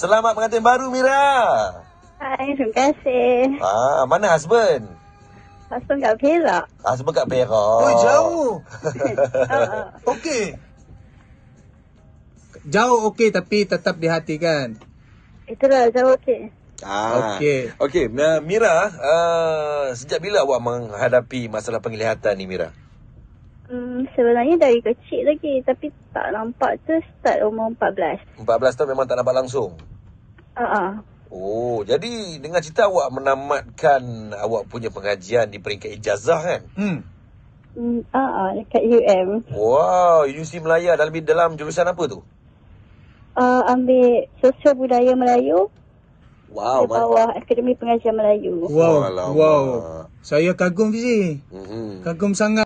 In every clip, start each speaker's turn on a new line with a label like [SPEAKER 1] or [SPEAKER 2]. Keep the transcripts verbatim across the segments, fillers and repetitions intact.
[SPEAKER 1] Selamat pengantin baru, Mira.
[SPEAKER 2] Hai, terima kasih.
[SPEAKER 1] Ah, mana husband?
[SPEAKER 2] Husband kat Perak.
[SPEAKER 1] Husband kat Perak.
[SPEAKER 3] Oh, jauh.
[SPEAKER 2] uh,
[SPEAKER 3] Okey. Jauh okey tapi tetap di hati kan?
[SPEAKER 2] Itulah, jauh okey.
[SPEAKER 1] Ah,
[SPEAKER 3] Okey.
[SPEAKER 1] Okey, Mira, uh, sejak bila awak menghadapi masalah penglihatan ni, Mira?
[SPEAKER 2] Hmm, sebenarnya dari kecil lagi, tapi tak nampak tu start umur empat belas.
[SPEAKER 1] empat belas tahun memang tak nampak langsung?
[SPEAKER 2] Uh-uh.
[SPEAKER 1] Oh, jadi dengan cerita awak menamatkan awak punya pengajian di peringkat ijazah kan?
[SPEAKER 3] Hmm.
[SPEAKER 2] Hmm, uh-uh, dekat U M.
[SPEAKER 1] Wow, Universiti Melaya dalam, dalam jurusan apa tu?
[SPEAKER 2] Uh, ambil Sosial Budaya Melayu.
[SPEAKER 1] Wow,
[SPEAKER 2] Di bawah Akademi Pengajian Melayu.
[SPEAKER 3] Wow,
[SPEAKER 1] Alamak.
[SPEAKER 3] wow. Saya kagum Fizi.
[SPEAKER 1] Mm-hmm.
[SPEAKER 3] Kagum sangat.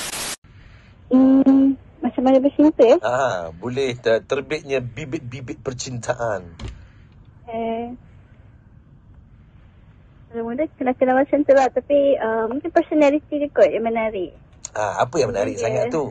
[SPEAKER 2] Hmm, macam mana bercinta ya?
[SPEAKER 1] Ah, boleh ter- terbitnya bibit-bibit percintaan.
[SPEAKER 2] Eh, mula-mula kenal-kenal macam tu lah. Tapi uh, mungkin personality dia kot yang menarik.
[SPEAKER 1] Ah, apa yang menarik
[SPEAKER 2] Yeah.
[SPEAKER 1] sangat tu?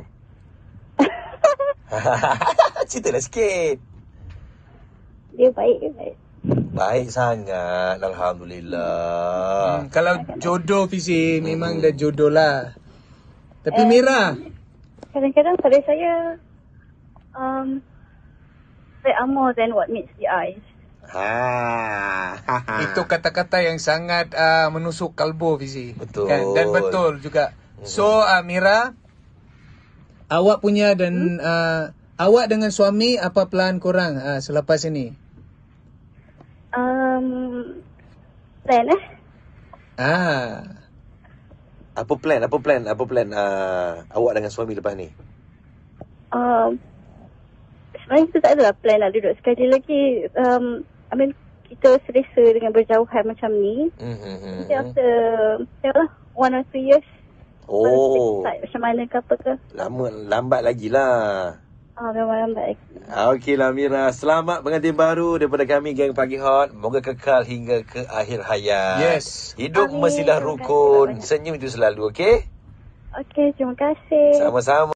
[SPEAKER 1] Ceritalah sikit.
[SPEAKER 2] Dia baik, dia baik.
[SPEAKER 1] Baik sangat, Alhamdulillah.
[SPEAKER 3] Hmm, kalau jodoh Fizi, memang dah jodoh lah. Tapi Mira,
[SPEAKER 2] Kadang-kadang pada saya, um, there are more than what meets the eyes.
[SPEAKER 1] Ha.
[SPEAKER 3] itu kata-kata yang sangat uh, menusuk kalbu Fizi.
[SPEAKER 1] Betul.
[SPEAKER 3] Kan? Dan betul juga. So uh, Mira, awak punya dan uh, awak dengan suami apa plan korang uh, selepas ini?
[SPEAKER 2] Um, plan eh?
[SPEAKER 3] Ah,
[SPEAKER 1] Apa plan? Apa plan? Apa plan uh, awak dengan suami lepas ni?
[SPEAKER 2] Um, sebenarnya kita tak adalah plan nak duduk sekali lagi. Um, I mean, kita selesa dengan berjauhan macam ni.
[SPEAKER 1] Mm-hmm.
[SPEAKER 2] Nanti after, tengoklah, one or two years.
[SPEAKER 1] Oh,
[SPEAKER 2] Macam mana ke apa ke.
[SPEAKER 1] lama lambat lagi lah.
[SPEAKER 2] Ah, memang lambat lagi.
[SPEAKER 1] Okeylah Mira, selamat pengantin baru daripada kami geng Pagi Hot. Moga kekal hingga ke akhir hayat.
[SPEAKER 3] yes.
[SPEAKER 1] Hidup
[SPEAKER 2] Amin.
[SPEAKER 1] mestilah
[SPEAKER 2] Terima kasih
[SPEAKER 1] rukun.
[SPEAKER 2] banyak.
[SPEAKER 1] Senyum itu selalu, okey?
[SPEAKER 2] Okey, terima kasih.
[SPEAKER 1] Sama-sama.